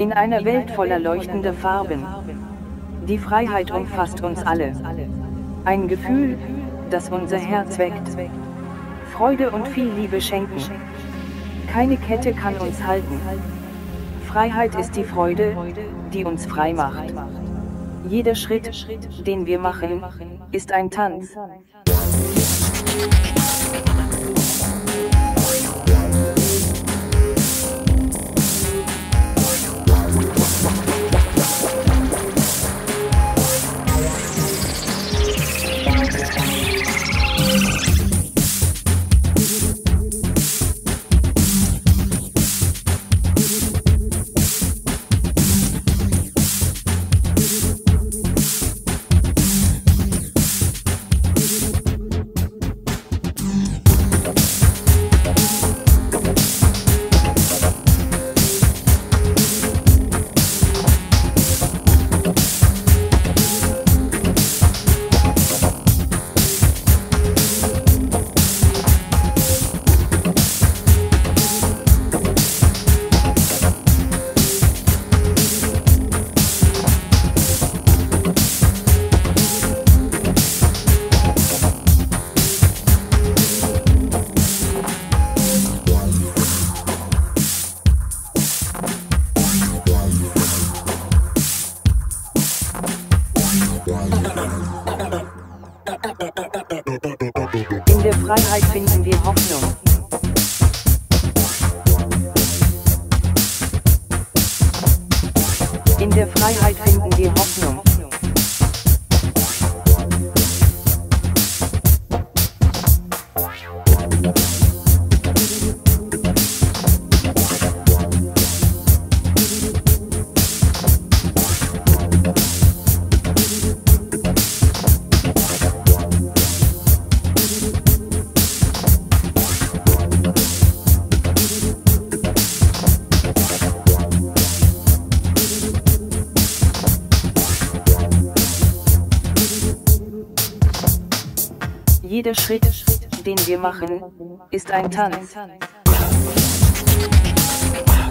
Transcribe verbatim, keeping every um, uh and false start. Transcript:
In einer Welt voller leuchtender Farben. Die Freiheit umfasst uns alle. Ein Gefühl, das unser Herz weckt. Freude und viel Liebe schenken. Keine Kette kann uns halten. Freiheit ist die Freude, die uns frei macht. Jeder Schritt, den wir machen, ist ein Tanz. In der Freiheit finden wir Hoffnung. In der Freiheit finden wir Hoffnung. Jeder Schritt, den wir machen, ist ein Tanz.